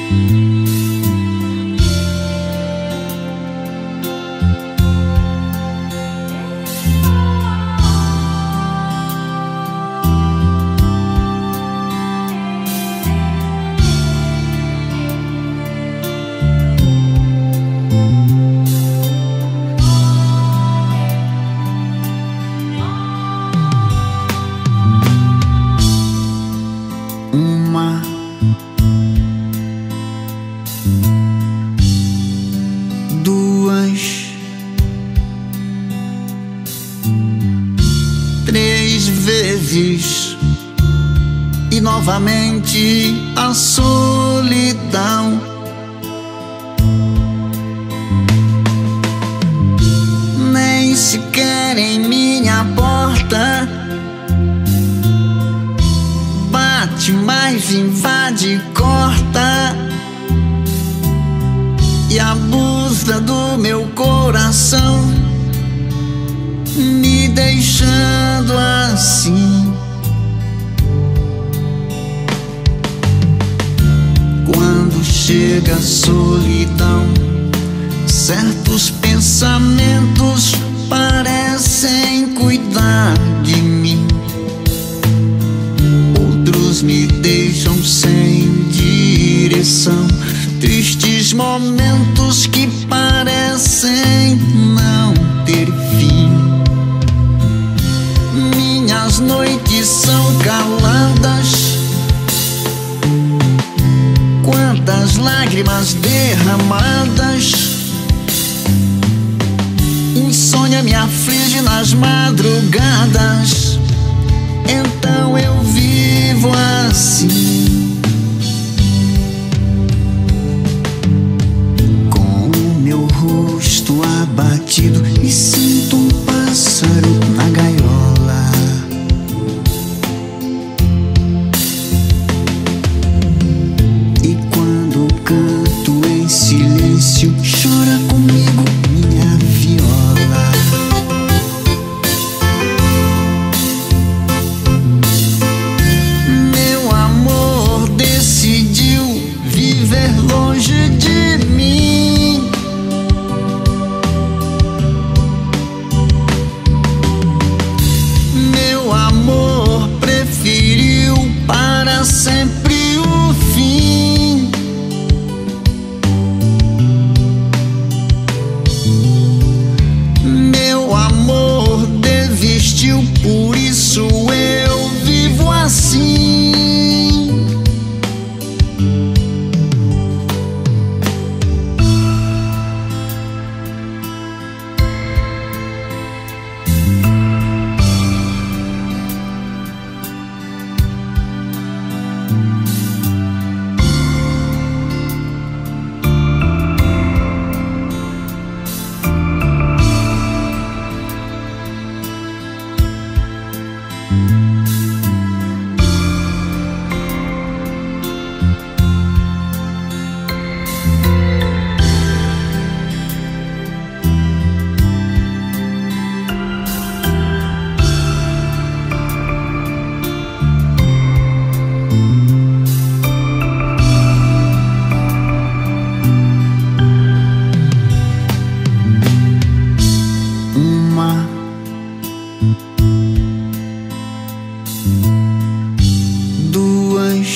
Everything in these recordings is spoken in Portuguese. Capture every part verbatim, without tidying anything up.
Uma, duas, três vezes e novamente a solidão. Nem sequer em minha porta bate, mas invade e corta e abusa do meu coração, me deixando assim. Quando chega a solidão, certos pensamentos parecem cuidar de mim, outros me deixam sem direção. Tristes momentos que parecem não ter fim. Minhas noites são caladas, quantas lágrimas derramadas. Insônia me aflige nas madrugadas, então eu vivo assim, com o meu rosto abatido, e sinto um pássaro na gaiola. E quando canto em silêncio, chora comigo minha viola. Meu amor decidiu viver longe de mim. Meu amor preferiu para sempre o fim. Meu amor desistiu, por isso eu vivo assim. Uma, duas,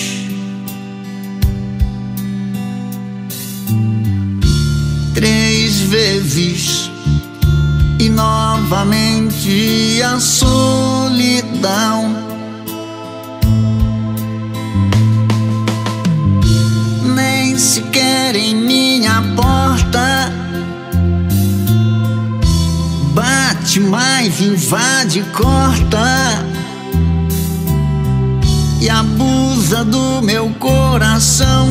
três vezes e novamente a solidão. Nem sequer em minha porta bate, mas invade e corta e abusa do meu coração,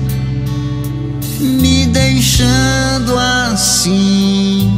me deixando assim.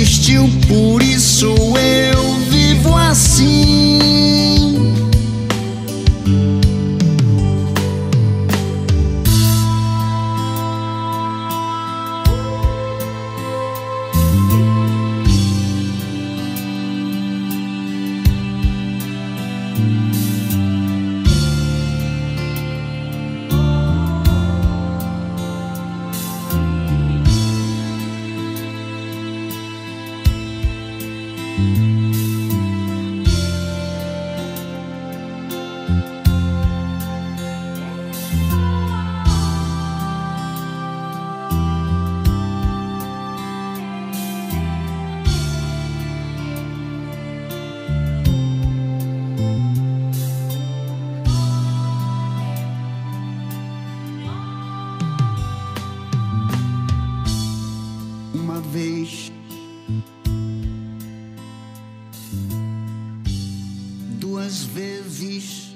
existiu, por isso eu vivo assim. Uma vez, duas vezes,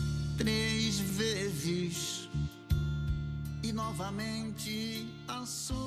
três vezes e novamente a sua